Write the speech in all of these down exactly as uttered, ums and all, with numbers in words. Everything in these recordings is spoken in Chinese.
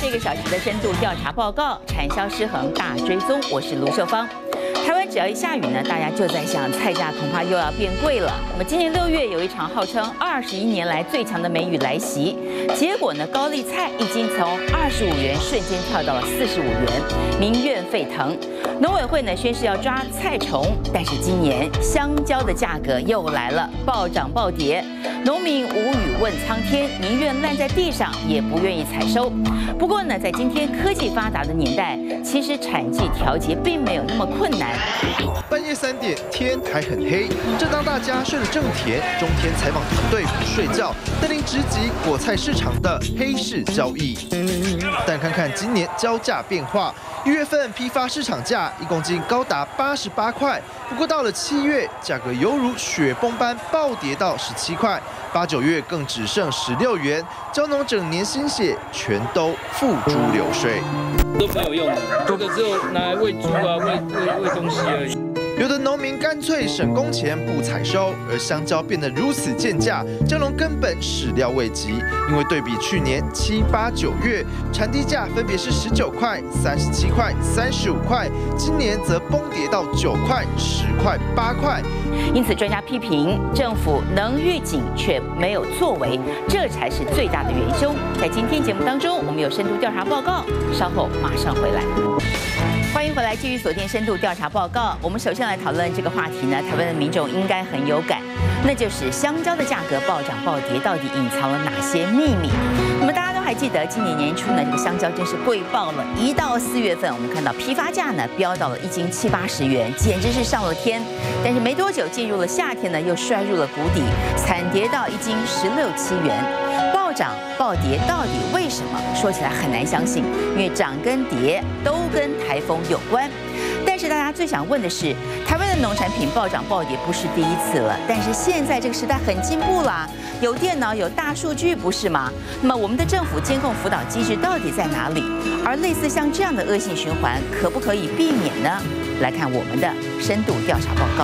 这个小时的深度调查报告，产销失衡大追踪，我是卢秀芳。台湾只要一下雨呢，大家就在想菜价恐怕又要变贵了。那么今年六月有一场号称二十一年来最强的梅雨来袭，结果呢，高丽菜一斤从二十五元瞬间跳到了四十五元，民怨沸腾。农委会呢宣示要抓菜虫，但是今年香蕉的价格又来了，暴涨暴跌，农民无语问苍天，宁愿烂在地上也不愿意采收。不过呢，在今天科技发达的年代，其实产季调节并没有那么困难。 半夜三点，天还很黑，正当大家睡得正甜，中天采访团队不睡觉，带领直击果菜市场的黑市交易。但看看今年交价变化，一月份批发市场价一公斤高达八十八块，不过到了七月，价格犹如雪崩般暴跌到十七块，八九月更只剩十六元，蕉农整年心血全都付诸流水。 都没有用的，这个只有拿来喂猪啊、喂喂喂东西而已。 有的农民干脆省工钱不采收，而香蕉变得如此贱价，蕉农根本始料未及。因为对比去年七八九月，产地价分别是十九块、三十七块、三十五块，今年则崩跌到九块、十块、八块。 因此，专家批评政府能预警却没有作为，这才是最大的元凶。在今天节目当中，我们有深度调查报告，稍后马上回来。欢迎回来，继续锁定深度调查报告。我们首先来讨论这个话题呢，台湾的民众应该很有感，那就是香蕉的价格暴涨暴跌，到底隐藏了哪些秘密？那么大家都还记得，今年年初呢，这个香蕉真是贵爆了。一到四月份，我们看到批发价呢飙到了一斤七八十元，简直是上了天。但是没多久，进入了夏天呢，又摔入了谷底，惨跌到一斤十六七元。暴涨暴跌到底为什么？说起来很难相信，因为涨跟跌都跟台风有关。但是大家最想问的是，台湾的农产品暴涨暴跌不是第一次了，但是现在这个时代很进步啦，有电脑有大数据，不是吗？那么我们的政府监控辅导机制到底在哪里？而类似像这样的恶性循环，可不可以避免呢？来看我们的深度调查报告。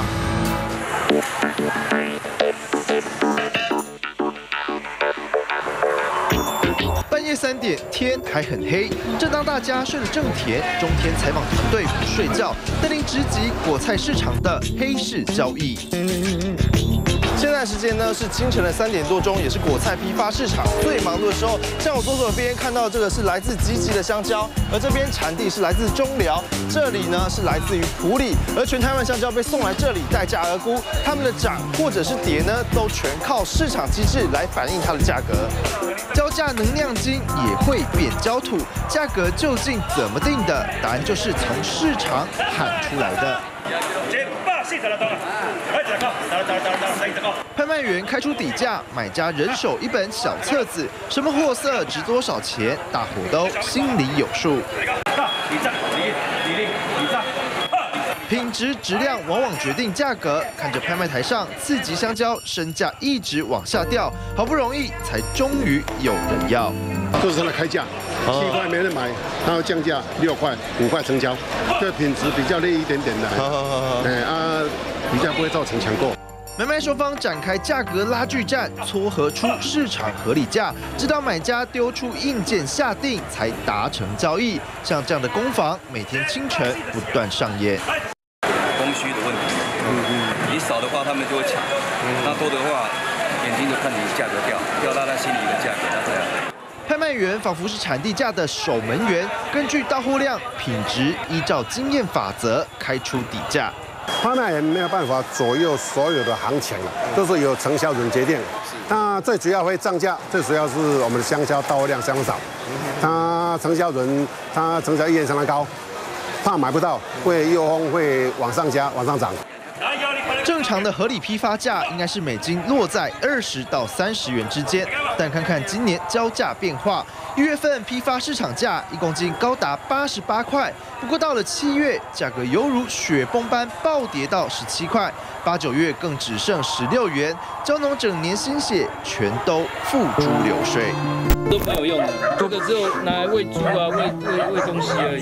半夜三点，天还很黑，正当大家睡得正甜，中天采访团队不睡觉，带领直击果菜市场的黑市交易。现在时间呢是清晨的三点多钟，也是果菜批发市场最忙碌的时候。像我左手边看到这个是来自集集的香蕉，而这边产地是来自中寮，这里呢是来自于埔里，而全台湾香蕉被送来这里待价而沽，它们的涨或者是跌呢，都全靠市场机制来反映它的价格。蕉价能量金也会变焦土，价格究竟怎么定的？答案就是从市场喊出来的。拍卖员开出底价，买家人手一本小册子，什么货色值多少钱，大伙都心里有数。品质、质量往往决定价格。看着拍卖台上次级香蕉身价一直往下掉，好不容易才终于有人要。 这是它的开价，七块没人买，它要降价六块、五块成交。这品质比较劣一点点的，哎啊，比较不会造成抢购。 买卖双方展开价格拉锯战，撮合出市场合理价，直到买家丢出硬件下定，才达成交易。像这样的攻防，每天清晨不断上演。 供需的问题，嗯嗯，你少的话他们就会抢，那多的话，眼睛就看你价格掉，掉到他心里的价格，这样。 拍卖员仿佛是产地价的守门员，根据到货量、品质，依照经验法则开出底价。 拍卖员没有办法左右所有的行情了，都是由承销人决定。那最主要会涨价，最主要是我们的香蕉到货量相当少，他承销人他成交意愿相当高，怕买不到，会诱风会往上加、往上涨。 正常的合理批发价应该是每斤落在二十到三十元之间，但看看今年交价变化，一月份批发市场价一公斤高达八十八块，不过到了七月，价格犹如雪崩般暴跌到十七块，八九月更只剩十六元，蕉农整年心血全都付诸流水。 都没有用的，这个只有拿来喂猪啊、喂喂喂东西而已。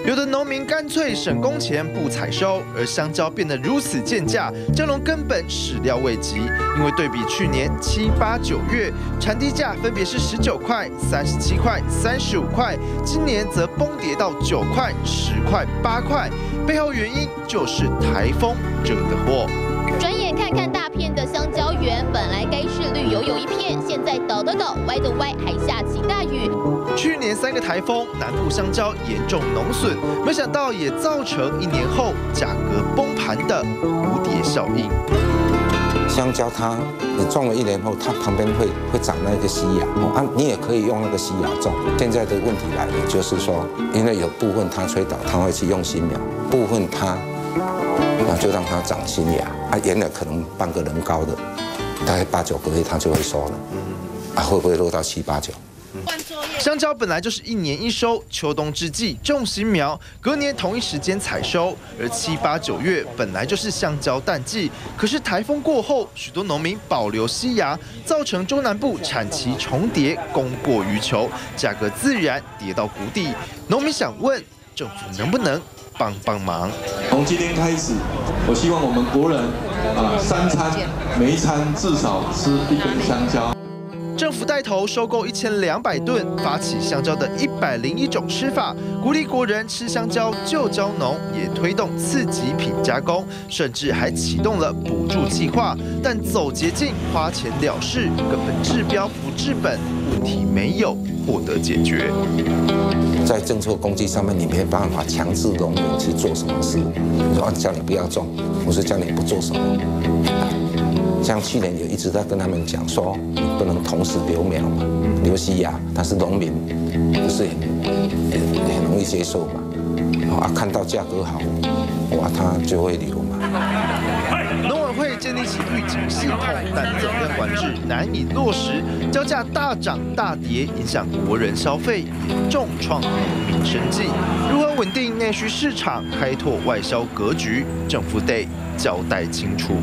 有的农民干脆省工钱不采收，而香蕉变得如此贱价，江农根本始料未及。因为对比去年七八九月，产地价分别是十九块、三十七块、三十五块，今年则崩跌到九块、十块、八块。背后原因就是台风惹的祸。 转眼看看大片的香蕉园，本来该是绿油油一片，现在倒的倒，歪的歪，还下起大雨。 去年三个台风，南部香蕉严重农损，没想到也造成一年后价格崩盘的蝴蝶效应。 香蕉它，你种了一年后，它旁边会会长那个西芽哦啊，你也可以用那个西芽种。现在的问题来了，就是说，因为有部分它吹倒，它会去用新苗，部分它啊就让它长新芽啊，原来可能半个人高的，大概八九个月它就会收了，啊会不会落到七八九？ 香蕉本来就是一年一收，秋冬之际种新苗，隔年同一时间采收。而七八九月本来就是香蕉淡季，可是台风过后，许多农民保留西芽，造成中南部产期重叠，供过于求，价格自然跌到谷底。农民想问政府能不能帮帮忙？ 从今天开始，我希望我们国人啊，三餐每一餐至少吃一根香蕉。 政府带头收购一千两百吨，发起香蕉的一百零一种吃法，鼓励国人吃香蕉就蕉农，也推动次级品加工，甚至还启动了补助计划。但走捷径、花钱了事，根本治标不治本，问题没有获得解决。 在政策工具上面，你没办法强制农民去做什么事。你说叫你不要种，我是叫你不做什么。像去年也一直在跟他们讲说，你不能同时留苗嘛，留西芽，但是农民不是很很很容易接受嘛。啊，看到价格好，哇，他就会留嘛。 农委会建立起预警系统，但责任管制难以落实，蕉价大涨大跌，影响国人消费，严重创农民生计。如何稳定内需市场，开拓外销格局，政府得交代清楚。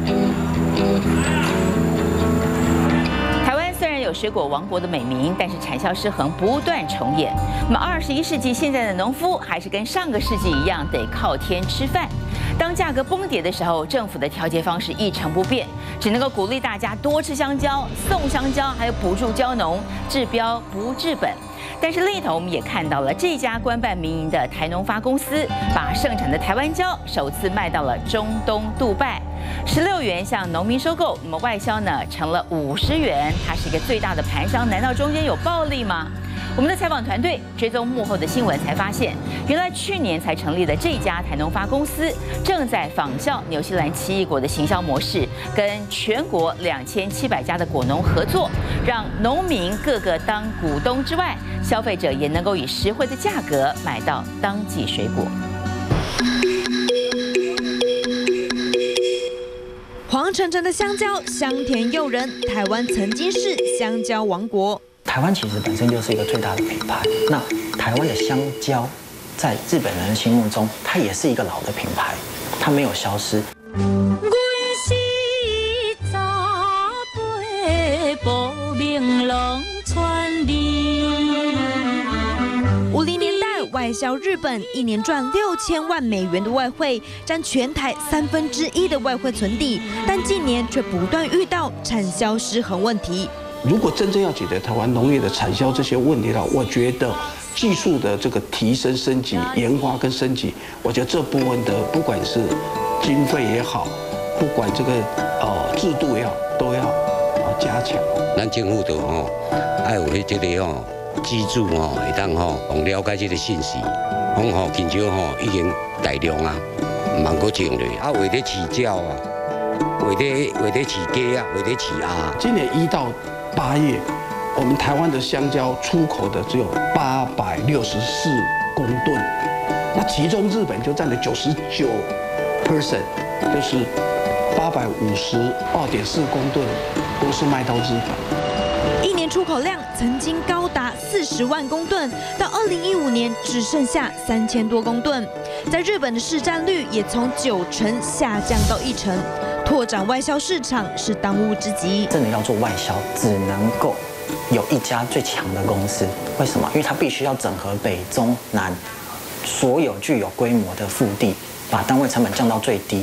台湾虽然有水果王国的美名，但是产销失衡不断重演。那么二十一世纪现在的农夫还是跟上个世纪一样，得靠天吃饭。当价格崩跌的时候，政府的调节方式一成不变，只能够鼓励大家多吃香蕉、送香蕉，还有补助蕉农，治标不治本。但是另一头，我们也看到了这家官办民营的台农发公司，把盛产的台湾蕉首次卖到了中东杜拜，十六元向农民收购，那么外销呢成了五十元，它是一个最大的盘商，难道中间有暴利吗？我们的采访团队追踪幕后的新闻，才发现，原来去年才成立的这家台农发公司，正在仿效纽西兰奇异果的行销模式，跟全国两千七百家的果农合作，让农民个个当股东之外，消费者也能够以实惠的价格买到当季水果。 黄澄澄的香蕉，香甜诱人，台湾曾经是香蕉王国。 台湾其实本身就是一个最大的品牌，那台湾的香蕉在日本人的心目中，它也是一个老的品牌，它没有消失。 五零年代外销日本，一年赚六千万美元的外汇，占全台三分之一的外汇存底，但近年却不断遇到产销失衡问题。 如果真正要解决台湾农业的产销这些问题的话，我觉得技术的这个提升、升级、研发跟升级，我觉得这部分的不管是经费也好，不管这个呃制度也好，都要啊加强。 咱政府就吼，爱有迄这个吼资助吼，会当吼更了解这个信息，讲吼香蕉吼已经大量啊，唔通搁种咧，啊为了饲鸟啊，为了为了饲鸡啊，为了饲鸭。 今年一到八月，我们台湾的香蕉出口的只有八百六十四公吨，那其中日本就占了九十九 percent， 就是八百五十二点四公吨都是卖到日本。 一年出口量曾经高达四十万公吨，到二零一五年只剩下三千多公吨，在日本的市占率也从九成下降到一成。拓展外销市场是当务之急。 真的要做外销，只能够有一家最强的公司。为什么？因为它必须要整合北中南所有具有规模的腹地，把单位成本降到最低。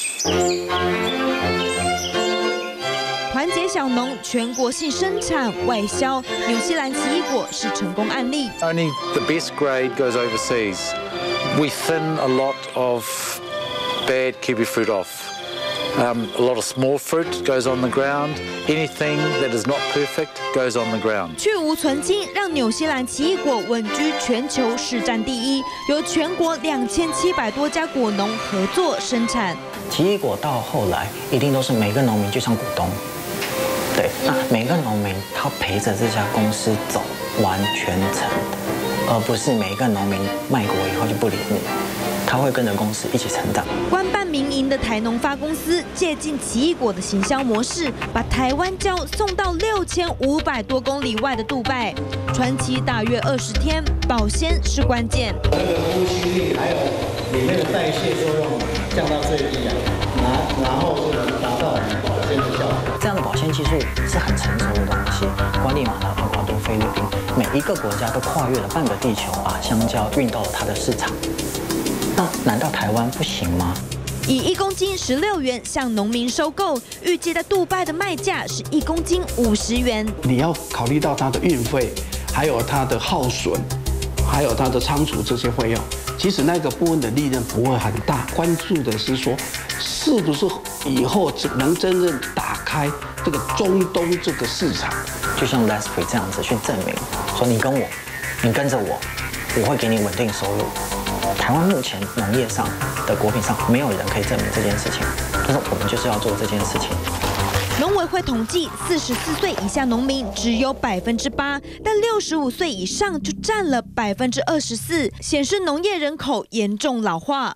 团结小农全国性生产外销，纽西兰奇异果是成功案例。 Only the best grade goes overseas. We thin a lot of bad kiwi fruit off. Um, a lot of small fruit goes on the ground. Anything that is not perfect goes on the ground. 去无存菁，让纽西兰奇异果稳居全球市占第一，由全国两千七百多家果农合作生产。 奇异果到后来一定都是每个农民就像股东，对，那每个农民他陪着这家公司走完全程，而不是每个农民卖果以后就不理你。他会跟着公司一起成长。 官办民营的台农发公司借鉴奇异果的行销模式，把台湾蕉送到六千五百多公里外的杜拜，传奇大约二十天，保鲜是关键。 那个呼吸力还有里面的代谢作用降到最低啊，然然后就能达到保鲜的效果。 这样的保鲜技术是很成熟的东西，瓜地马拉、厄瓜多、菲律宾，每一个国家都跨越了半个地球，把香蕉运到了它的市场。那难道台湾不行吗？ 以一公斤十六元向农民收购，预计在杜拜的卖价是一公斤五十元。 你要考虑到它的运费，还有它的耗损，还有它的仓储这些费用。其实那个部分的利润不会很大，关注的是说，是不是以后能真正打开这个中东这个市场？ 就像 Leslie 这样子去证明，说你跟我，你跟着我，我会给你稳定收入。台湾目前农业上的果品上，没有人可以证明这件事情，但是我们就是要做这件事情。 农委会统计，四十四岁以下农民只有百分之八，但六十五岁以上就占了百分之二十四，显示农业人口严重老化。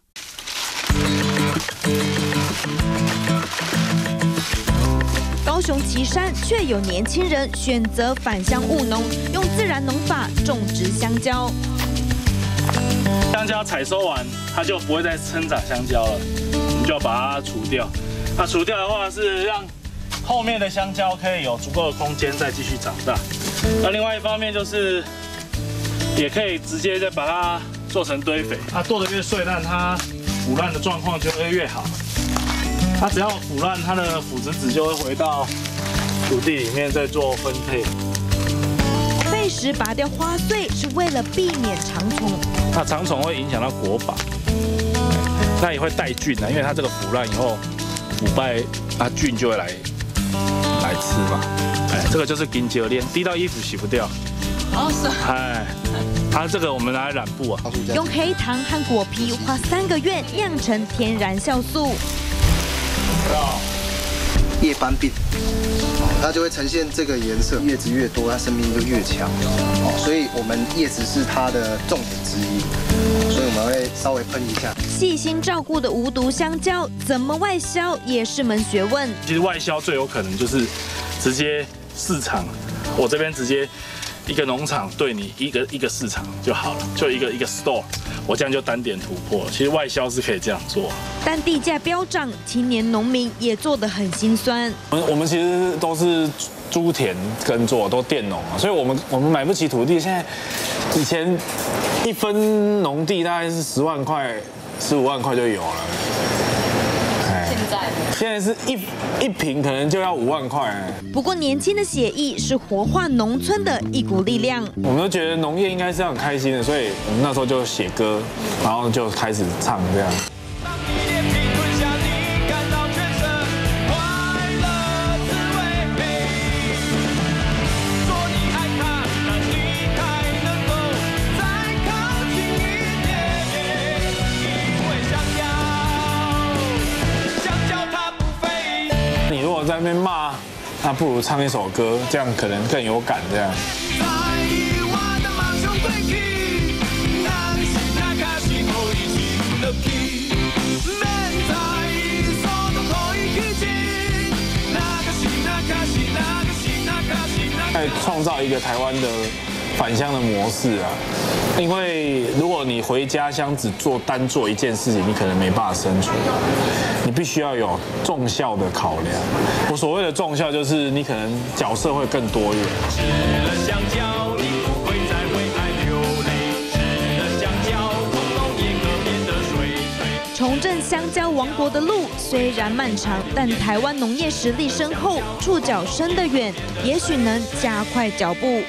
高雄旗山却有年轻人选择返乡务农，用自然农法种植香蕉。 香蕉采收完，它就不会再生长香蕉了，我们就要把它除掉。那除掉的话是让后面的香蕉可以有足够的空间再继续长大。那另外一方面就是，也可以直接再把它做成堆肥。它剁得越碎烂，它腐烂的状况就会越好。它只要腐烂，它的腐殖质就会回到土地里面再做分配。 废时拔掉花穗是为了避免长虫。 那长虫会影响到果把，那也会带菌啊，因为它这个腐烂以后腐败，啊菌就会来来吃嘛。哎，这个就是金蕉链，滴到衣服洗不掉。 哦，是。 哎，它这个我们拿来染布啊。 用黑糖和果皮花三个月酿成天然酵素。 叶斑病，它就会呈现这个颜色，叶子越多，它生命力就越强。所以我们叶子是它的重点之一，所以我们会稍微喷一下。 细心照顾的无毒香蕉，怎么外销也是门学问。 其实外销最有可能就是直接市场，我这边直接一个农场对你一个一个市场就好了，就一个一个 store。我这样就单点突破了。其实外销是可以这样做， 但地价飙涨，青年农民也做得很心酸。 我们我们其实都是租田耕作，都佃农啊，所以我们我们买不起土地。现在以前一分农地大概是十万块、十五万块就有了。 现在现在是一一坪可能就要五万块。 不过年轻的血液是活化农村的一股力量。 我们都觉得农业应该是很开心的，所以我们那时候就写歌，然后就开始唱这样。你如果在那边骂，那不如唱一首歌，这样可能更有感。这样。在创造一个台湾的返乡的模式啊，因为如果你回家乡只做单做一件事情，你可能没办法生存，你必须要有重效的考量。我所谓的重效，就是你可能角色会更多元。吃了香蕉，你不会再为爱流泪；吃了香蕉，通通香蕉王国的路虽然漫长，但台湾农业实力深厚，触角伸得远，也许能加快脚步。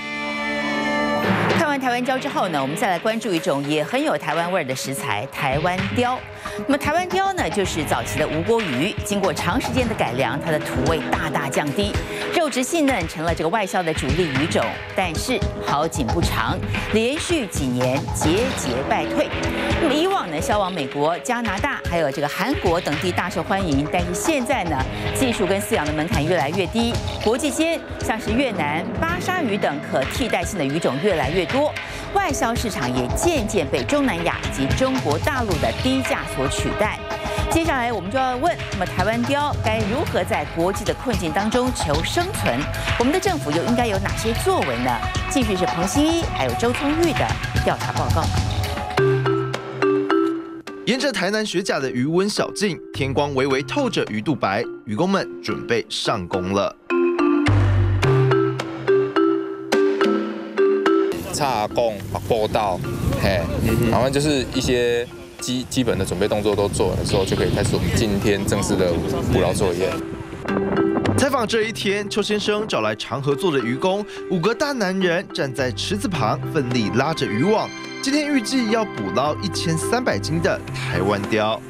看完台湾雕之后呢，我们再来关注一种也很有台湾味儿的食材——台湾雕。那么台湾雕呢，就是早期的无锅鱼，经过长时间的改良，它的土味大大降低，肉质细嫩，成了这个外销的主力鱼种。但是好景不长，连续几年节节败退。那么以往呢，销往美国、加拿大还有这个韩国等地大受欢迎，但是现在呢，技术跟饲养的门槛越来越低，国际间像是越南、巴沙鱼等可替代性的鱼种越来越多，外销市场也渐渐被中南亚以及中国大陆的低价所取代。接下来我们就要问，那么台湾雕该如何在国际的困境当中求生存？我们的政府又应该有哪些作为呢？继续是彭新一还有周聪玉的调查报告。 沿着台南学甲的渔温小径，天光微微透着鱼肚白，渔工们准备上工了。 插供、把波道，嘿，然后就是一些基基本的准备动作都做了之后，就可以开始我们今天正式的捕捞作业。 采访这一天，邱先生找来常合作的渔工，五个大男人站在池子旁，奋力拉着渔网。今天预计要捕捞一千三百斤的台湾鲷。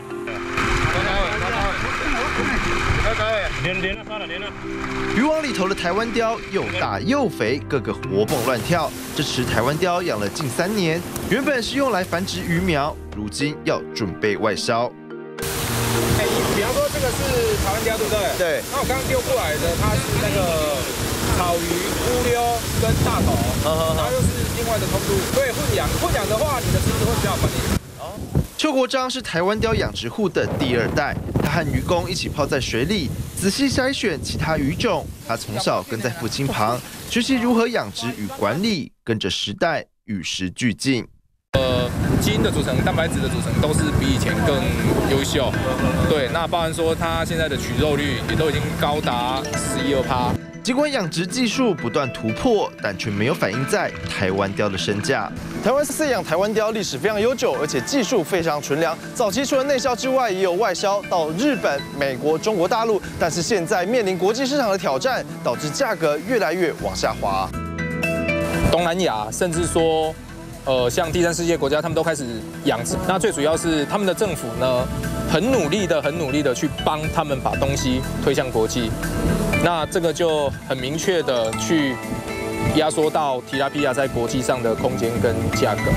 渔网里头的台湾鲷又大又肥，个个活蹦乱跳。这池台湾鲷养了近三年，原本是用来繁殖鱼苗，如今要准备外销。 哎，比方说这个是台湾鲷，对不对？对。那我刚刚丢过来的，它是那个草鱼、乌溜跟大头，然后又是另外的通路，所以混养。混养的话，你的池子会比较管理。哦。邱国章是台湾鲷养殖户的第二代，他和渔工一起泡在水里，仔细筛选其他鱼种。他从小跟在父亲旁，学习如何养殖与管理，跟着时代与时俱进。 呃，基因的组成、蛋白质的组成都是比以前更优秀。对，那包含说它现在的取肉率也都已经高达十一二趴。 尽管养殖技术不断突破，但却没有反映在台湾鲷的身价。台湾饲养台湾鲷历史非常悠久，而且技术非常纯良。早期除了内销之外，也有外销到日本、美国、中国大陆。但是现在面临国际市场的挑战，导致价格越来越往下滑。 东南亚甚至说，呃，像第三世界国家，他们都开始养殖。那最主要是他们的政府呢，很努力的、很努力的去帮他们把东西推向国际。那这个就很明确的去压缩到提拉皮亚在国际上的空间跟价格。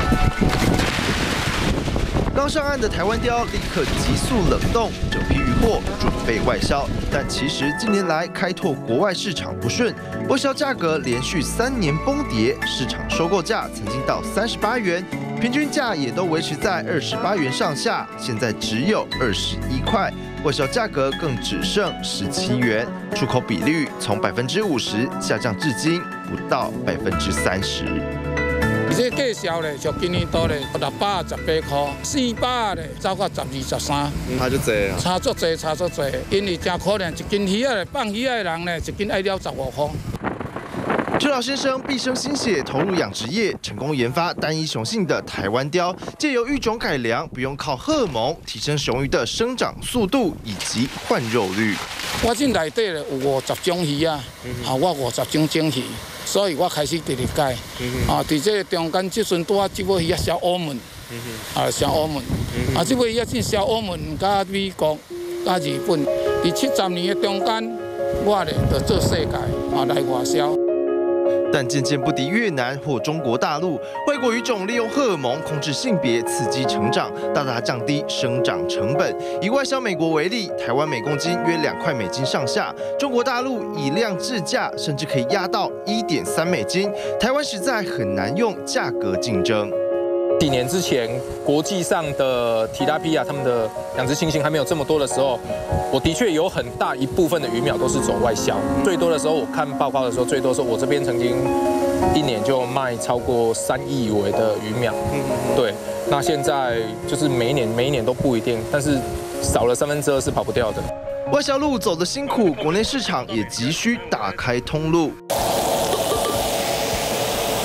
刚上岸的台湾鲷立刻急速冷冻，整批渔获准备外销。但其实近年来开拓国外市场不顺，外销价格连续三年崩跌，市场收购价曾经到三十八元，平均价也都维持在二十八元上下，现在只有二十一块。外销价格更只剩十七元，出口比率从百分之五十下降至今不到百分之三十。 而且价销咧，像今年度咧六百十八块，四百咧走到十二十三， 差足济啊！ 差足济，差足济，因为真可能一斤鱼仔放鱼仔的人咧，一斤爱了十五块。 邱老先生毕生心血投入养殖业，成功研发单一雄性的台湾鲷，借由育种改良，不用靠荷尔蒙，提升雄鱼的生长速度以及换肉率。 我这内底咧有五十种鱼啊，啊，我五十种种鱼，所以我开始直直改。啊，伫这中间即阵拄啊，即尾鱼啊销澳门，啊销澳门，啊即尾鱼啊是销澳门甲美国甲日本。伫七十年的中间，我咧就做世界啊来外销。 但渐渐不敌越南或中国大陆，外国鱼种利用荷尔蒙控制性别，刺激成长，大大降低生长成本。以外销美国为例，台湾每公斤约两块美金上下，中国大陆以量制价，甚至可以压到一点三美金。台湾实在很难用价格竞争。 几年之前，国际上的提拉皮亚他们的养殖情形还没有这么多的时候，我的确有很大一部分的鱼苗都是走外销。最多的时候，我看报告的时候，最多说我这边曾经一年就卖超过三亿尾的鱼苗。对，那现在就是每一年每一年都不一定，但是少了三分之二是跑不掉的。 外销路走得辛苦，国内市场也急需打开通路。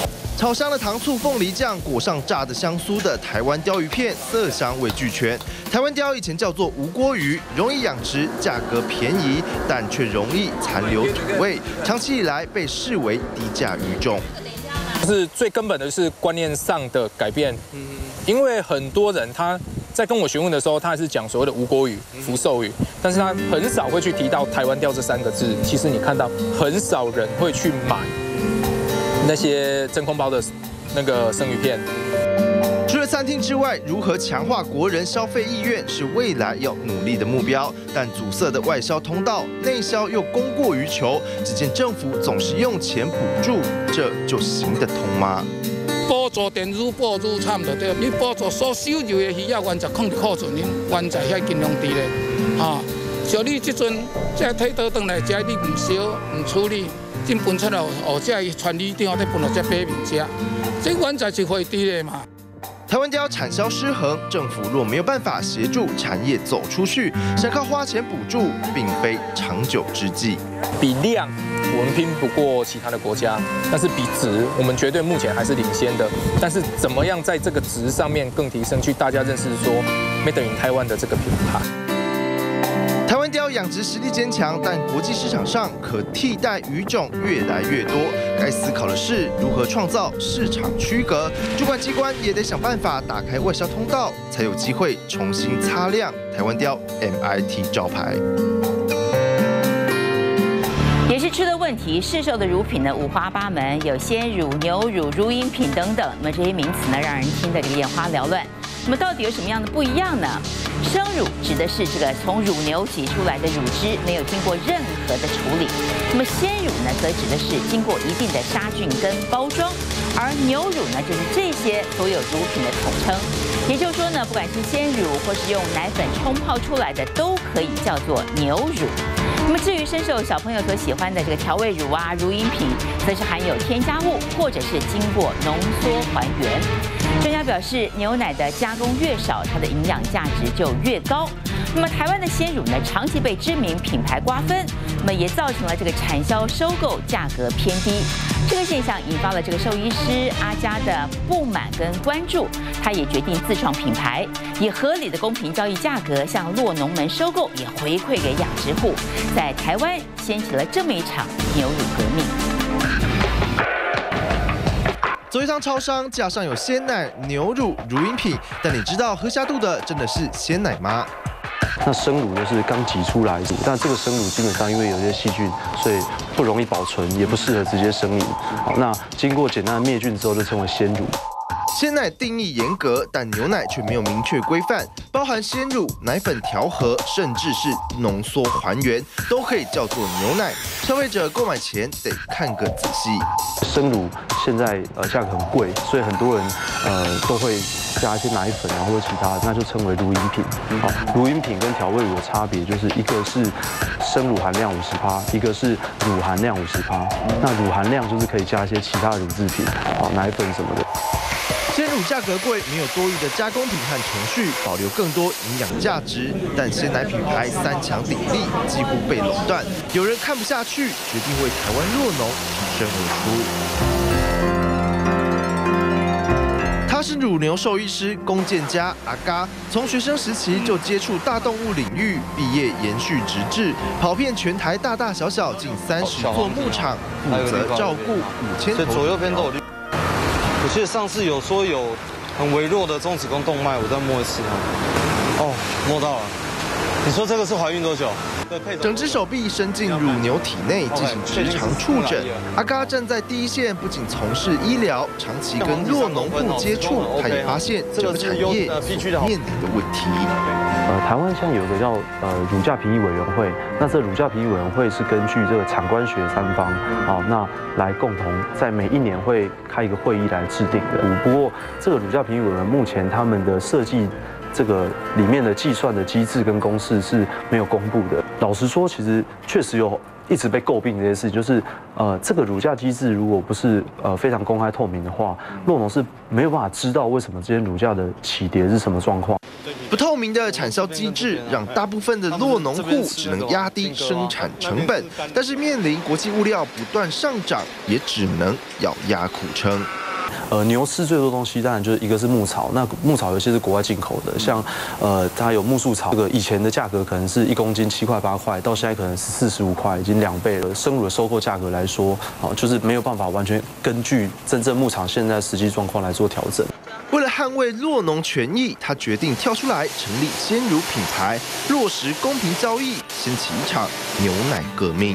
炒香的糖醋凤梨酱裹上炸的香酥的台湾鲷鱼片，色香味俱全。台湾鲷以前叫做无锅鱼，容易养殖，价格便宜，但却容易残留土味，长期以来被视为低价鱼种。 是最根本的是观念上的改变，因为很多人他在跟我询问的时候，他还是讲所谓的无锅鱼、福寿鱼，但是他很少会去提到台湾鲷这三个字。其实你看到很少人会去买那些真空包的那个生鱼片。 除了餐厅之外，如何强化国人消费意愿是未来要努力的目标。但阻塞的外销通道，内销又供过于求，只见政府总是用钱补助，这就行得通吗？ 补助电子补助差唔多对，你补助所收入的鱼仔原则控制库存，恁原则遐尽量低咧，哈。像你即阵这体倒转来食，你唔烧唔处理，真分出来哦，这传理店咧分落这百民食，这原则是会低的嘛。 台湾鲷产销失衡，政府若没有办法协助产业走出去，想靠花钱补助，并非长久之计。 比量，我们拼不过其他的国家，但是比值，我们绝对目前还是领先的。但是怎么样在这个值上面更提升，去大家认识说 Made in 台湾的这个品牌。 台湾鲷养殖实力坚强，但国际市场上可替代鱼种越来越多。该思考的是如何创造市场区隔，主管机关也得想办法打开外销通道，才有机会重新擦亮台湾鲷 M I T 招牌。 也是吃的问题，市售的乳品呢五花八门，有鲜乳、牛乳、乳饮品等等。那么这些名词呢，让人听得这个眼花缭乱。那么到底有什么样的不一样呢？生乳指的是这个从乳牛挤出来的乳汁，没有经过任何的处理。那么鲜乳呢，则指的是经过一定的杀菌跟包装。而牛乳呢，就是这些所有乳品的统称。也就是说呢，不管是鲜乳或是用奶粉冲泡出来的，都可以叫做牛乳。那么至于深受小朋友所喜欢的这个调味乳啊、乳饮品，则是含有添加物或者是经过浓缩还原。专家表示，牛奶的加工越少，它的营养价值就越高。那么台湾的鲜乳呢，长期被知名品牌瓜分，那么也造成了这个产销收购价格偏低。这个现象引发了这个兽医师阿嘉的不满跟关注，他也决定自创品牌，以合理的公平交易价格向酪农们收购，也回馈给养殖户，在台湾掀起了这么一场牛乳革命。 走一趟超商，架上有鲜奶、牛乳、乳饮品，但你知道喝下肚的真的是鲜奶吗？ 那生乳就是刚挤出来，但这个生乳基本上因为有些细菌，所以不容易保存，也不适合直接生饮。好，那经过简单的灭菌之后，就称为鲜乳。 鲜奶定义严格，但牛奶却没有明确规范，包含鲜乳、奶粉调和，甚至是浓缩还原，都可以叫做牛奶。消费者购买前得看个仔细。 生乳现在呃价格很贵，所以很多人呃都会加一些奶粉啊或者其他的，那就称为乳饮品。好，乳饮品跟调味乳的差别就是一个是生乳含量五十趴，一个是乳含量五十趴。那乳含量就是可以加一些其他乳制品，好，奶粉什么的。 鲜乳价格贵，没有多余的加工品和程序，保留更多营养价值。但鲜奶品牌三强鼎立，几乎被垄断。有人看不下去，决定为台湾酪农挺身而出。他是乳牛兽医师龚建家阿嘎，从学生时期就接触大动物领域，毕业延续直至，跑遍全台大大小小近三十座牧场，负责照顾五千头。 左右边都有。我记得上次有说有很微弱的中子宫动脉，我再摸一次哈。哦，摸到了。你说这个是怀孕多久？ 整只手臂伸进乳牛体内进行直肠触诊。阿嘎站在第一线，不仅从事医疗，长期跟酪农户接触，他也发现这个产业所面临的问题。 呃，台湾现在有一个叫呃乳价评议委员会，那这乳价评议委员会是根据这个产官学三方，好，那来共同在每一年会开一个会议来制定的。不过这个乳价评议委员目前他们的设计。这个里面的计算的机制跟公式是没有公布的。老实说，其实确实有一直被诟病这件事，就是呃，这个乳价机制如果不是呃非常公开透明的话，酪农是没有办法知道为什么这些乳价的起跌是什么状况。 不透明的产销机制，让大部分的酪农户只能压低生产成本，但是面临国际物料不断上涨，也只能咬牙苦撑。 呃，牛吃最多东西，当然就是一个是牧草，那牧草有些是国外进口的，像呃，它有苜蓿草，这个以前的价格可能是一公斤七块八块，到现在可能是四十五块，已经两倍了。生乳的收购价格来说，哦，就是没有办法完全根据真正牧场现在实际状况来做调整。 为了捍卫酪农权益，他决定跳出来成立鲜乳品牌，落实公平交易，掀起一场牛奶革命。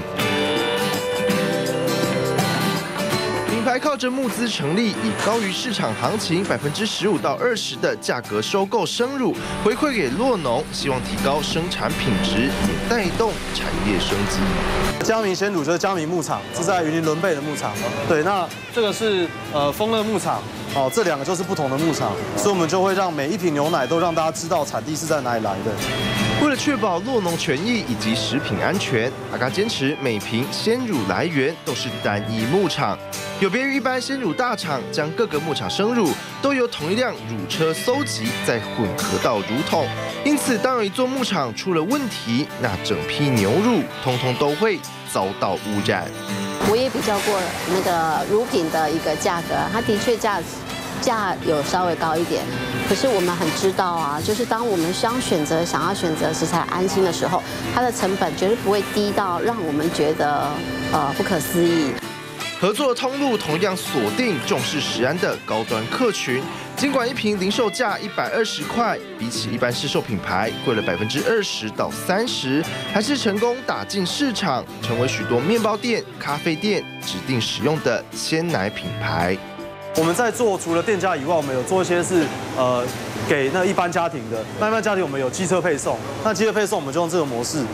品牌靠着募资成立，以高于市场行情百分之十五到二十的价格收购生乳，回馈给酪农，希望提高生产品质，也带动产业升级。 嘉明鲜乳就是嘉明牧场，是在云林伦贝的牧场。对，那这个是呃丰乐牧场。哦，这两个就是不同的牧场，所以我们就会让每一瓶牛奶都让大家知道产地是在哪里来的。 为了确保酪农权益以及食品安全，阿嘎坚持每瓶鲜乳来源都是单一牧场，有别于一般鲜乳大厂将各个牧场生乳都由同一辆乳车搜集，再混合到乳桶。因此，当有一座牧场出了问题，那整批牛乳通通都会遭到污染。 我也比较过那个乳品的一个价格，它的确价价有稍微高一点，可是我们很知道啊，就是当我们想选择想要选择食材安心的时候，它的成本绝对不会低到让我们觉得呃不可思议。 合作通路同样锁定重视食安的高端客群，尽管一瓶零售价一百二十块，比起一般市售品牌贵了百分之二十到三十，还是成功打进市场，成为许多面包店、咖啡店指定使用的鲜奶品牌。 我们在做除了店家以外，我们有做一些是呃给那一般家庭的。那一般家庭我们有机车配送，那机车配送我们就用这个模式。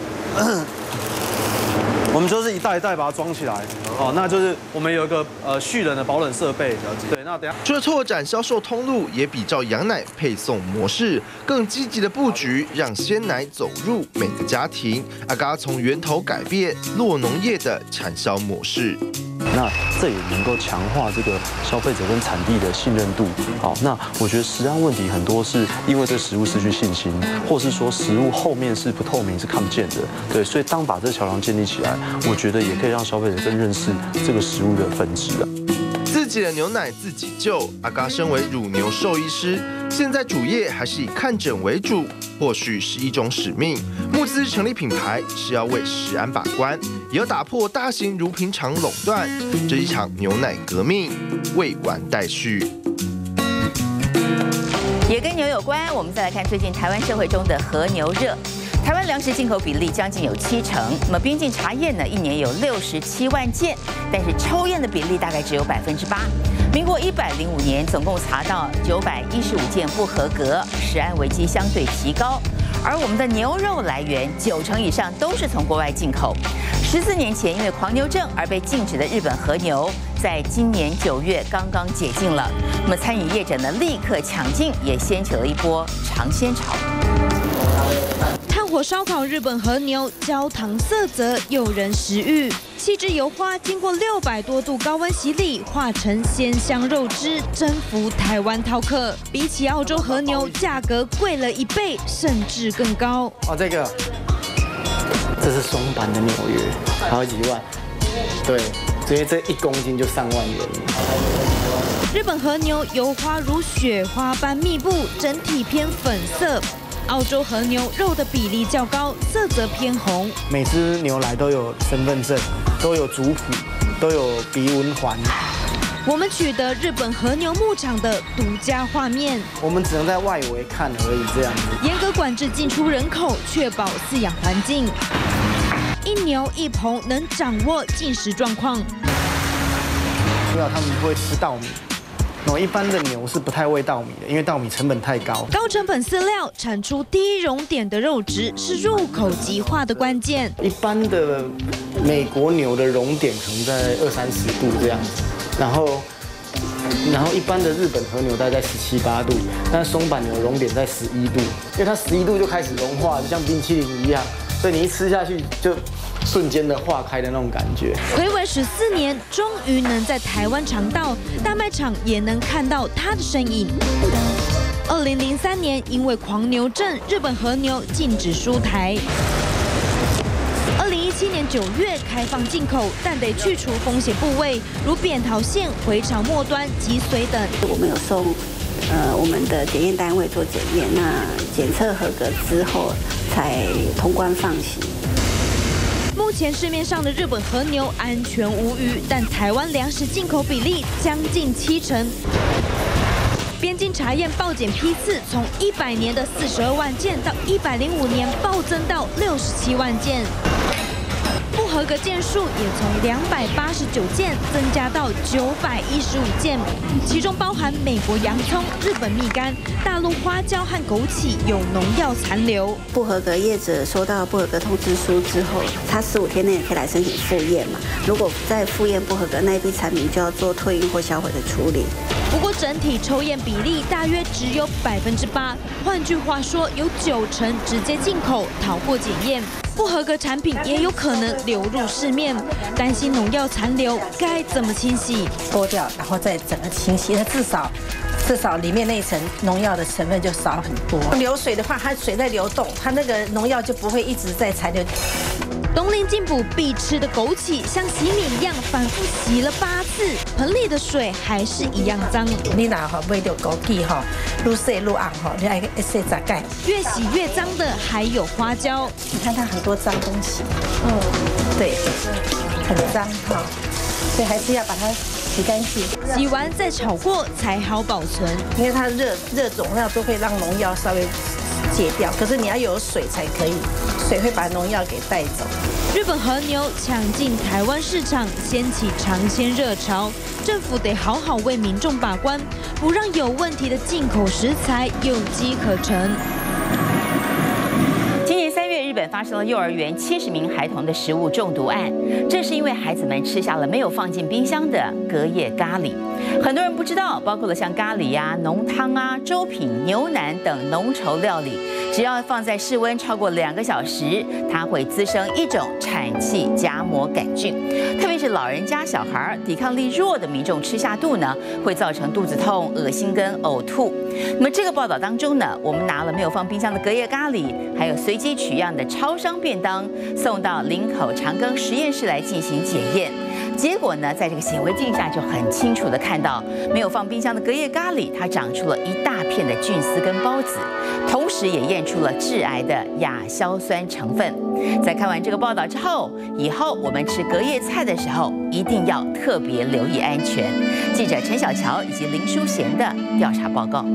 我们就是一袋一袋把它装起来，哦，那就是我们有一个呃蓄冷的保冷设备，对，那等下除了拓展销售通路，也比照羊奶配送模式，更积极的布局，让鲜奶走入每个家庭。阿嘎从源头改变酪农业的产销模式。 那这也能够强化这个消费者跟产地的信任度。好，那我觉得食安问题很多是因为对食物失去信心，或是说食物后面是不透明、是看不见的。对，所以当把这桥梁建立起来，我觉得也可以让消费者更认识这个食物的本质啊。 自己的牛奶自己救。阿嘎身为乳牛兽医师，现在主业还是以看诊为主，或许是一种使命。募资成立品牌是要为食安把关，也要打破大型乳品厂垄断。这一场牛奶革命未完待续。 也跟牛有关，我们再来看最近台湾社会中的和牛热。台湾粮食进口比例将近有七成，那么边境查验呢，一年有六十七万件，但是抽验的比例大概只有百分之八。民国一百零五年，总共查到九百一十五件不合格，食安危机相对提高。而我们的牛肉来源九成以上都是从国外进口。十四年前，因为狂牛症而被禁止的日本和牛，在今年九月刚刚解禁了。那么餐饮业者呢，立刻抢进，也掀起了一波尝鲜潮。 炭火烧烤日本和牛，焦糖色泽诱人食欲。细致油花经过六百多度高温洗礼，化成鲜香肉汁，征服台湾饕客。比起澳洲和牛，价格贵了一倍，甚至更高。 哦，这个，这是松板的纽约，好几万。对，因为这一公斤就上万元。 日本和牛油花如雪花般密布，整体偏粉色。澳洲和牛肉的比例较高，色泽偏红。 每只牛来都有身份证，都有族谱，都有鼻纹环。 我们取得日本和牛牧场的独家画面， 我们只能在外围看而已，这样子。 严格管制进出人口，确保饲养环境。一牛一棚能掌握进食状况。 主要他们不会吃稻米。哦，一般的牛是不太喂稻米的，因为稻米成本太高。 高成本饲料产出低熔点的肉质是入口即化的关键。 一般的美国牛的熔点可能在二三十度这样子，然后然后一般的日本和牛大概在十七八度，但松板牛熔点在十一度，因为它十一度就开始融化，就像冰淇淋一样，所以你一吃下去就瞬间的化开的那种感觉。 睽违十四年，终于能在台湾尝到，大卖场也能看到它的身影。二零零三年，因为狂牛症，日本和牛禁止输台。二零一七年九月开放进口，但得去除风险部位，如扁桃腺、回肠末端、脊髓等。 我们有送呃我们的检验单位做检验，那检测合格之后才通关放行。 目前市面上的日本和牛安全无虞，但台湾粮食进口比例将近七成。边境查验报检批次从一百年的四十二万件到一百零五年暴增到六十七万件，不合格件数也从两百八十九件增加到九百一十五件，其中包含美国洋葱、日本蜜柑、大陆花椒和枸杞有农药残留。 不合格业者收到不合格通知书之后，他十五天内可以来申请复验嘛？如果在复验不合格，那一批产品就要做退运或销毁的处理。 不过整体抽验比例大约只有百分之八，换句话说，有九成直接进口逃过检验，不合格产品也有可能流入市面。担心农药残留，该怎么清洗？ 剥掉，然后再整个清洗，它至少至少里面那一层农药的成分就少很多。流水的话，它水在流动，它那个农药就不会一直在残留。 冬令进补必吃的枸杞，像洗米一样反复洗了八次，盆里的水还是一样脏。 你哪哈买到枸杞哈，愈洗愈红哈，你爱洗杂盖。 越洗越脏的还有花椒， 你看它很多脏东西，嗯，对，很脏哈，所以还是要把它洗干净。 洗完再炒过才好保存， 因为它热热种那都会让农药稍微戒掉，可是你要有水才可以，水会把农药给带走。 日本和牛抢进台湾市场，掀起尝鲜热潮，政府得好好为民众把关，不让有问题的进口食材有机可乘。 今年三月，日本发生了幼儿园七十名孩童的食物中毒案，这是因为孩子们吃下了没有放进冰箱的隔夜咖喱。很多人不知道，包括了像咖喱啊、浓汤啊、粥品、牛腩等浓稠料理，只要放在室温超过两个小时，它会滋生一种产气荚膜杆菌，特别是老人家、小孩、抵抗力弱的民众吃下肚呢，会造成肚子痛、恶心跟呕吐。那么这个报道当中呢，我们拿了没有放冰箱的隔夜咖喱，还有随机取样的超商便当，送到林口长庚实验室来进行检验。结果呢，在这个显微镜下就很清楚的看到，没有放冰箱的隔夜咖喱，它长出了一大片的菌丝跟孢子，同时也验出了致癌的亚硝酸成分。在看完这个报道之后，以后我们吃隔夜菜的时候，一定要特别留意安全。记者陈小乔以及林淑贤的调查报告。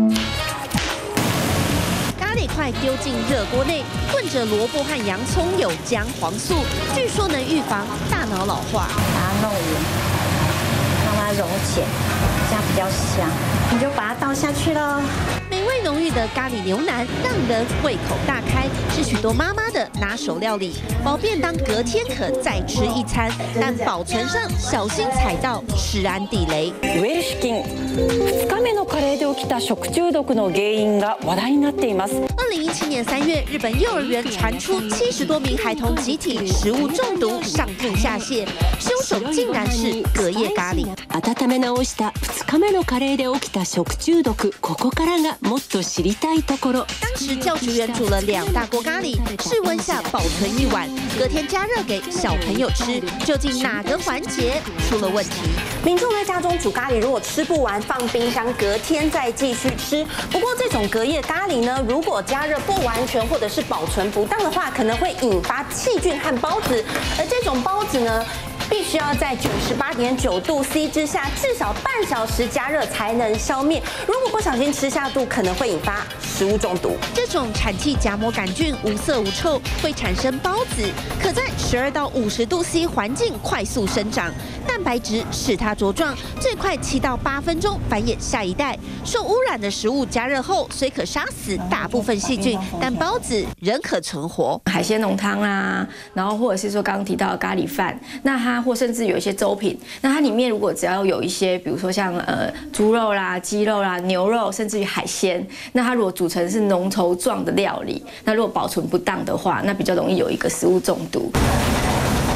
咖喱块丢进热锅内，混着萝卜和洋葱有姜黄素，据说能预防大脑老化。 把它弄匀，让它溶解，这样比较香。你就把它倒下去喽。 美味浓郁的咖喱牛腩让人胃口大开，是许多妈妈的拿手料理。包便当隔天可再吃一餐，但保存上小心踩到食安地雷。 ウェルシュ菌ふつかめのカレーで起きた食中毒の原因が話題になっています。 二零一七年三月，日本幼儿园传出七十多名孩童集体食物中毒，上吐下泻，凶手竟然是隔夜咖喱。 温め直したふつかめのカレーで起きた食中毒、ここからがもっと知りたいところ。 当时教职员煮了两大锅咖喱，室温下保存一晚，隔天加热给小朋友吃。究竟哪个环节出了问题？ 民众在家中煮咖喱，如果吃不完，放冰箱，隔天再继续吃。不过这种隔夜咖喱呢，如果加热不完全或者是保存不当的话，可能会引发细菌和孢子，而这种孢子呢，必须要在九十八点九度 C 之下至少半小时加热才能消灭。如果不小心吃下肚，可能会引发食物中毒。 这种产气荚膜杆菌无色无臭，会产生孢子，可在十二到五十度 C 环境快速生长，蛋白质使它茁壮，最快七到八分钟繁衍下一代。受污染的食物加热后，虽可杀死大部分细菌，但孢子仍可存活。 海鲜浓汤啊，然后或者是说刚刚提到的咖喱饭，那它或甚至有一些粥品，那它里面如果只要有一些，比如说像呃猪肉啦、鸡肉啦、牛肉，甚至于海鲜，那它如果煮成是浓稠状的料理，那如果保存不当的话，那比较容易有一个食物中毒。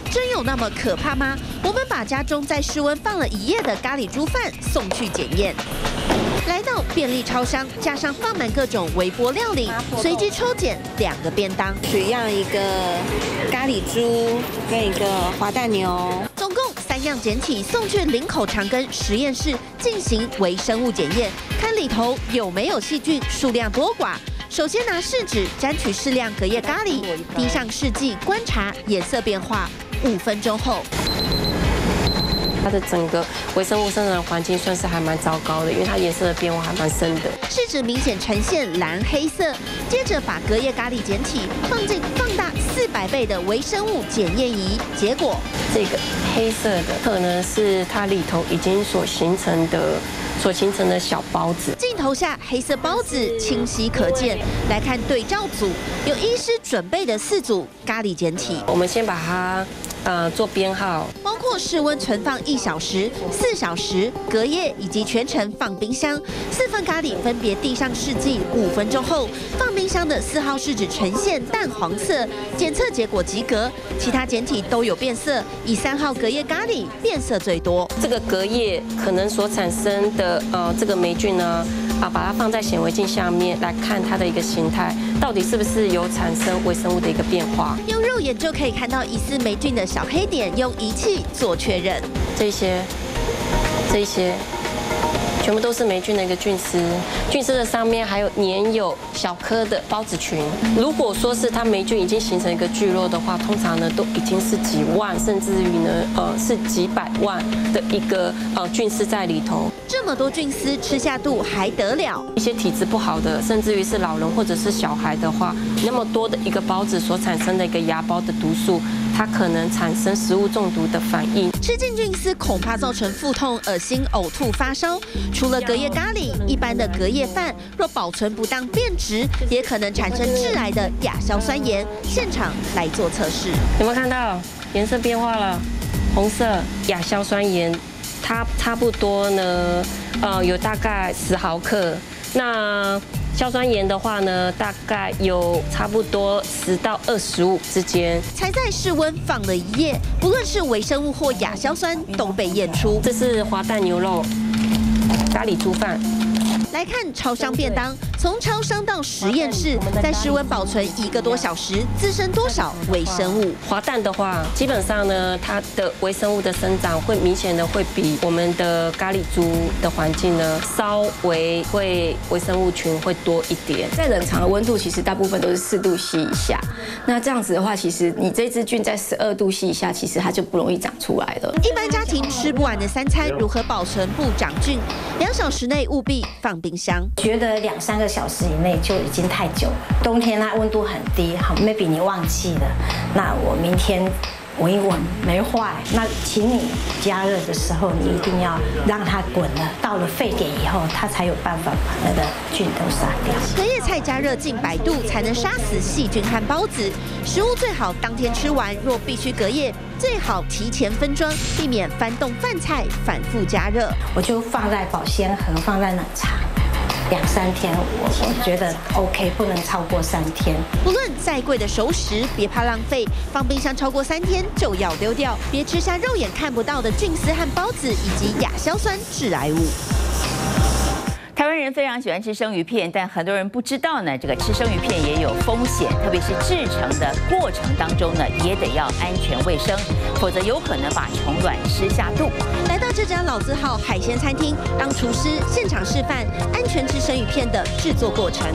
真有那么可怕吗？我们把家中在室温放了一夜的咖喱猪饭送去检验。来到便利超商，架上放满各种微波料理，随机抽检两个便当， 需要一个咖喱猪跟一个滑蛋牛， 总共三样检体送去林口长庚实验室进行微生物检验，看里头有没有细菌，数量多寡。首先拿试纸沾取适量隔夜咖喱，滴上试剂观察颜色变化，五分钟后。 它的整个微生物生长环境算是还蛮糟糕的，因为它颜色的变化还蛮深的。 试纸明显呈现蓝黑色，接着把隔夜咖喱检体放进放大四百倍的微生物检验仪，结果这个黑色的可能是它里头已经所形成的所形成的小孢子。 镜头下黑色孢子清晰可见，来看对照组，有医师准备的四组咖喱检体， 我们先把它。呃，做编号， 包括室温存放一小时、四小时、隔夜以及全程放冰箱。四份咖喱分别递上试剂，五分钟后，放冰箱的四号试纸呈现淡黄色，检测结果及格。其他检体都有变色，以三号隔夜咖喱变色最多。 这个隔夜可能所产生的呃这个霉菌呢，啊，把它放在显微镜下面来看它的一个形态，到底是不是有产生微生物的一个变化？ 用肉眼就可以看到疑似霉菌的小黑点，用仪器做确认。 这些，这些，全部都是霉菌的一个菌丝。菌丝的上面还有粘有小颗的孢子群。如果说是它霉菌已经形成一个聚落的话，通常呢都已经是几万，甚至于呢呃是几百万的一个呃菌丝在里头。 这么多菌丝吃下肚还得了？ 一些体质不好的，甚至于是老人或者是小孩的话，那么多的一个孢子所产生的一个芽孢的毒素，它可能产生食物中毒的反应。 吃进菌丝恐怕造成腹痛、恶心、呕吐、发烧。除了隔夜咖喱，一般的隔夜饭若保存不当变质，也可能产生致癌的亚硝酸盐。现场来做测试， 有没有看到颜色变化了？红色亚硝酸盐。它差不多呢，呃，有大概十毫克。那硝酸盐的话呢，大概有差不多十到二十五之间。 才在室温放了一夜，不论是微生物或亚硝酸都被验出。 这是滑蛋牛肉咖喱猪饭。 来看超商便当，从超商到实验室，在室温保存一个多小时，滋生多少微生物？ 滑蛋的话，基本上呢，它的微生物的生长会明显的会比我们的咖喱猪的环境呢，稍微会微生物群会多一点。 在冷藏的温度，其实大部分都是四度 C 以下。那这样子的话，其实你这只菌在十二度 C 以下，其实它就不容易长出来了。 一般家庭吃不完的三餐，如何保存不长菌？两小时内务必放冰箱。 觉得两三个小时以内就已经太久了。冬天它温度很低，好 ，maybe 你忘记了，那我明天闻一闻没坏，那请你加热的时候，你一定要让它滚了，到了沸点以后，它才有办法把那个菌都杀掉。 隔夜菜加热近百度才能杀死细菌和孢子，食物最好当天吃完，若必须隔夜，最好提前分装，避免翻动饭菜反复加热。 我就放在保鲜盒，放在冷藏。两三天，我我觉得 OK， 不能超过三天。 不论再贵的熟食，别怕浪费，放冰箱超过三天就要丢掉，别吃下肉眼看不到的菌丝和孢子以及亚硝酸致癌物。 台湾人非常喜欢吃生鱼片，但很多人不知道呢，这个吃生鱼片也有风险，特别是制成的过程当中呢，也得要安全卫生，否则有可能把虫卵吃下肚。 来到这家老字号海鲜餐厅，让厨师现场示范安全吃生鱼片的制作过程。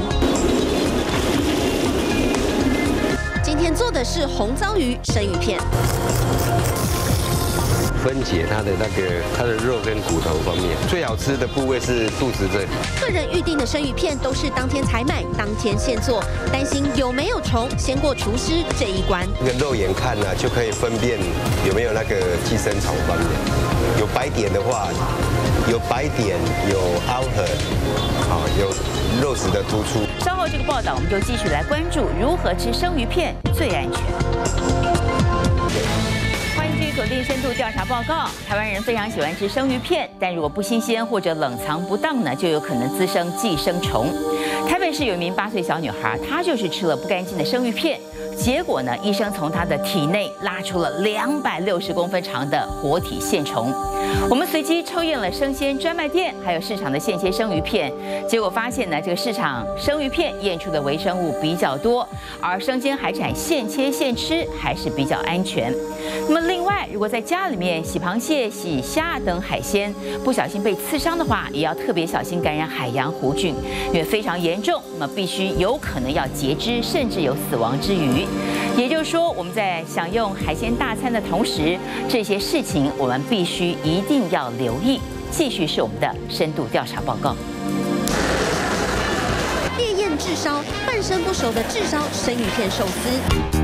今天做的是红糟鱼生鱼片。 分解它的那个它的肉跟骨头方面，最好吃的部位是肚子这里。 个人预定的生鱼片都是当天采买，当天现做，担心有没有虫，先过厨师这一关。 那个肉眼看呢、啊，就可以分辨有没有那个寄生虫方面。有白点的话，有白点，有凹痕，啊，有肉质的突出。 稍后这个报道，我们就继续来关注如何吃生鱼片最安全。欢迎继续锁定定深度调查报告，台湾人非常喜欢吃生鱼片，但如果不新鲜或者冷藏不当呢，就有可能滋生寄生虫。台北市有一名八岁小女孩，她就是吃了不干净的生鱼片，结果呢，医生从她的体内拉出了两百六十公分长的活体线虫。我们随机抽验了生鲜专卖店还有市场的现切生鱼片，结果发现呢，这个市场生鱼片验出的微生物比较多，而生鲜海产现切现吃还是比较安全。那么另外，如果在家里面洗螃蟹、洗虾等海鲜，不小心被刺伤的话，也要特别小心感染海洋弧菌，因为非常严重，那么必须有可能要截肢，甚至有死亡之虞。也就是说，我们在享用海鲜大餐的同时，这些事情我们必须一定要留意。继续是我们的深度调查报告。 烈焰炙烧，半生不熟的炙烧生鱼片寿司。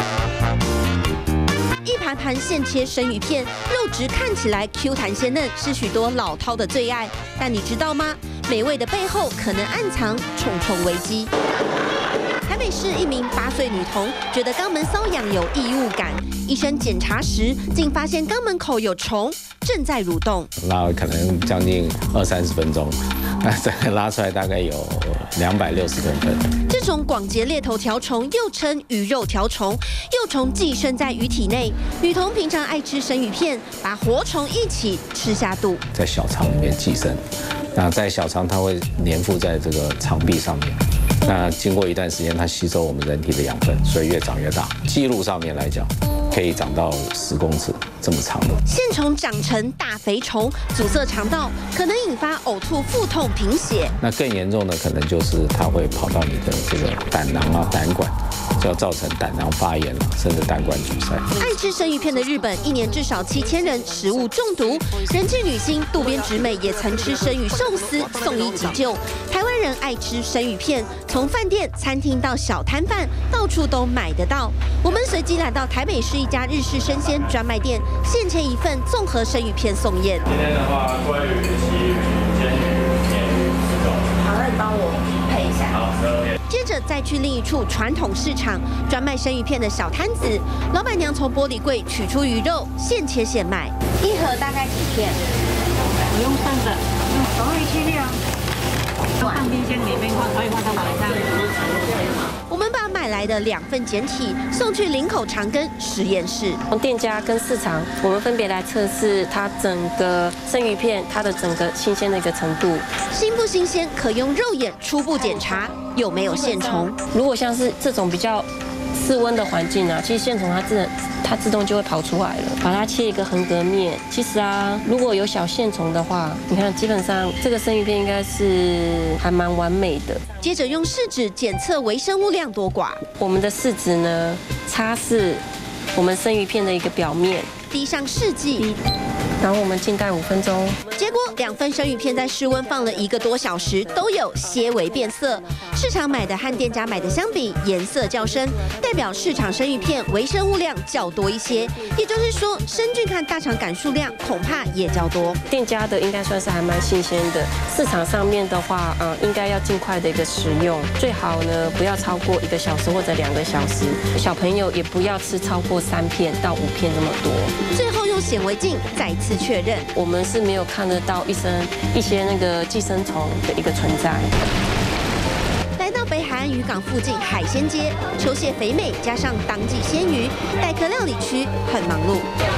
一盘盘现切生鱼片，肉质看起来 Q 弹鲜嫩，是许多老饕的最爱。但你知道吗？美味的背后可能暗藏重重危机。台北市一名八岁女童觉得肛门瘙痒有异物感，医生检查时竟发现肛门口有虫正在蠕动， 拉了可能将近二三十分钟，那整个拉出来大概有两百六十公分。 这种广节猎头条虫又称鱼肉条虫，幼虫寄生在鱼体内。女童平常爱吃生鱼片，把活虫一起吃下肚， 在小肠里面寄生。那在小肠它会粘附在这个肠壁上面。那经过一段时间，它吸收我们人体的养分，所以越长越大。记录上面来讲，可以长到十公尺这么长的。 线虫长成大肥虫，阻塞肠道，可能引发呕吐、腹痛、贫血。 那更严重的可能就是它会跑到你的这个胆囊啊、胆管，就要造成胆囊发炎啊，甚至胆管阻塞。 爱吃生鱼片的日本，一年至少七千人食物中毒。人气女星渡边直美也曾吃生鱼寿司，送医急救。台湾人爱吃生鱼片，从饭店、餐厅到小摊贩，到处都买得到。我们随机来到台北市一家日式生鲜专卖店，现切一份综合生鱼片送验。 今天的话，鲑鱼、旗鱼、煎鱼、面鱼四种。 好，那你帮我配一下。好，接着再去另一处传统市场，专卖生鱼片的小摊子，老板娘从玻璃柜取出鱼肉，现切现卖。 一盒大概几片？ 我用剩的，用总共一七六。放冰箱里面放，可以放到晚上。 我们把买来的两份简体送去林口长庚实验室， 从店家跟市场，我们分别来测试它整个生鱼片它的整个新鲜的一个程度。 新不新鲜可用肉眼初步检查有没有线虫。 如果像是这种比较室温的环境啊，其实线虫它自它自动就会跑出来了。把它切一个横隔面，其实啊，如果有小线虫的话，你看基本上这个生鱼片应该是还蛮完美的。 接着用试纸检测微生物量多寡。 我们的试纸呢，擦拭我们生鱼片的一个表面， 滴上试剂。 然后我们静待五分钟， 结果两份生鱼片在室温放了一个多小时，都有些微变色。市场买的和店家买的相比，颜色较深，代表市场生鱼片微生物量较多一些。也就是说，生菌和大肠杆数量恐怕也较多。 店家的应该算是还蛮新鲜的，市场上面的话，呃，应该要尽快的一个食用，最好呢不要超过一个小时或者两个小时。小朋友也不要吃超过三片到五片这么多。 最后用显微镜再次确认， 我们是没有看得到一生一些那个寄生虫的一个存在。 来到北海岸渔港附近海鲜街，球蟹肥美加上当季鲜鱼，待客料理区很忙碌。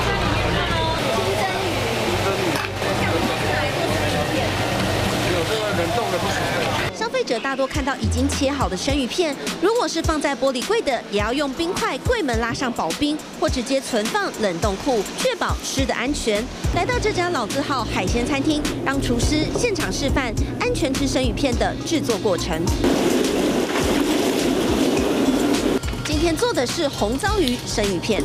消费者大多看到已经切好的生鱼片，如果是放在玻璃柜的，也要用冰块柜门拉上保冰，或直接存放冷冻库，确保吃的安全。来到这家老字号海鲜餐厅，让厨师现场示范安全吃生鱼片的制作过程。今天做的是红糟鱼生鱼片。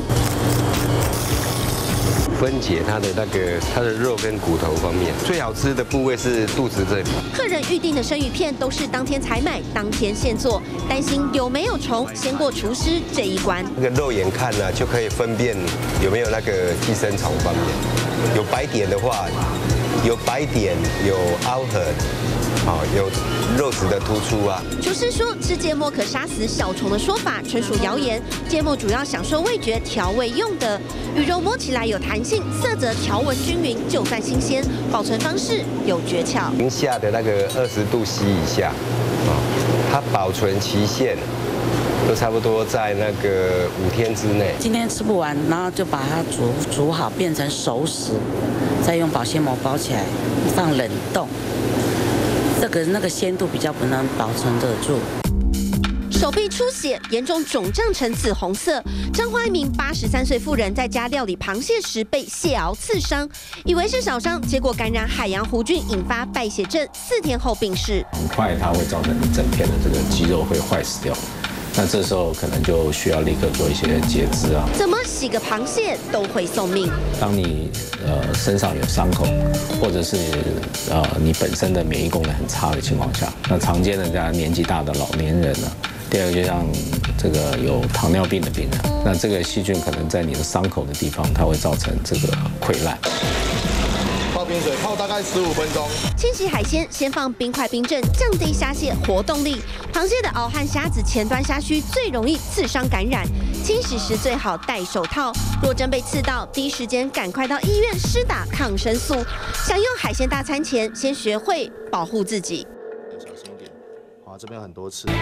分解它的那个它的肉跟骨头方面，最好吃的部位是肚子这里。 客人预定的生鱼片都是当天采买，当天现做，担心有没有虫，先过厨师这一关。 那个肉眼看呢、啊，就可以分辨有没有那个寄生虫方面。有白点的话，有白点，有凹痕， 好有肉质的突出啊。 厨师说吃芥末可杀死小虫的说法纯属谣言，芥末主要享受味觉调味用的，鱼肉摸起来有弹性，色泽条纹均匀，就算新鲜，保存方式有诀窍。 零下的那个二十度 C 以下，啊，它保存期限都差不多在那个五天之内。 今天吃不完，然后就把它煮煮好，变成熟食，再用保鲜膜包起来，放冷冻。这个那个鲜度比较不能保存得住。 手臂出血，严重肿胀成紫红色。彰化一名八十三岁妇人在家料理螃蟹时被蟹螯刺伤，以为是小伤，结果感染海洋弧菌，引发败血症，四天后病逝。 很快它会造成一整片的这个肌肉会坏死掉。那这时候可能就需要立刻做一些截肢啊。 怎么洗个螃蟹都会送命？ 当你呃身上有伤口，或者是呃你本身的免疫功能很差的情况下，那常见的这样年纪大的老年人呢，第二个就像这个有糖尿病的病人，那这个细菌可能在你的伤口的地方，它会造成这个溃烂。 泡冰水泡大概十五分钟。 清洗海鲜，先放冰块冰镇，降低虾蟹活动力。螃蟹的螯和虾子前端虾须最容易刺伤感染，清洗时最好戴手套。若真被刺到，第一时间赶快到医院施打抗生素。享用海鲜大餐前，先学会保护自己。 小心一点，好，这边很多刺。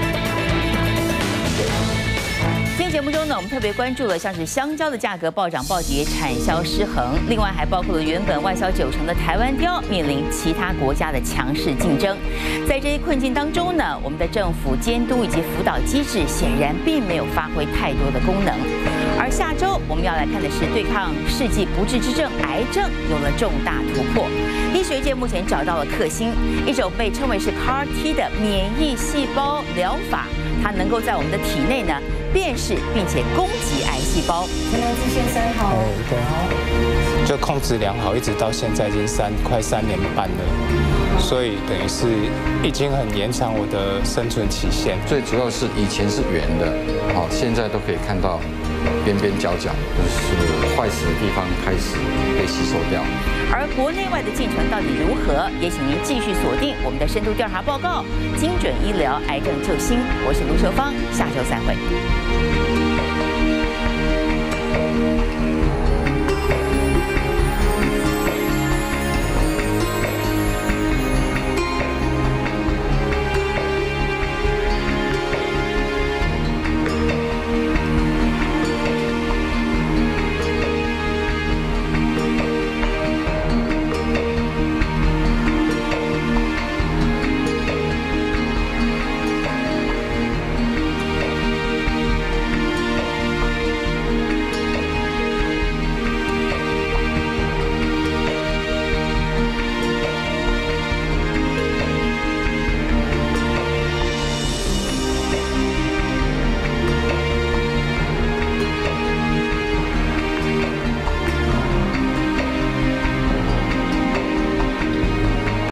今天节目中呢，我们特别关注了像是香蕉的价格暴涨暴跌、产销失衡，另外还包括了原本外销九成的台湾貂面临其他国家的强势竞争。在这些困境当中呢，我们的政府监督以及辅导机制显然并没有发挥太多的功能。而下周我们要来看的是对抗世纪不治之症癌症有了重大突破。医学界目前找到了克星，一种被称为是 C A R T 的免疫细胞疗法，它能够在我们的体内呢辨识并且攻击癌细胞。 陈良志先生好， 对，就控制良好，一直到现在已经三快三年半了，所以等于是已经很延长我的生存期限。 最主要是以前是圆的，好，现在都可以看到边边角角，就是坏死的地方开始被吸收掉。 而国内外的进程到底如何？也请您继续锁定我们的深度调查报告，精准医疗癌症救星。我是卢秀芳，下周再会。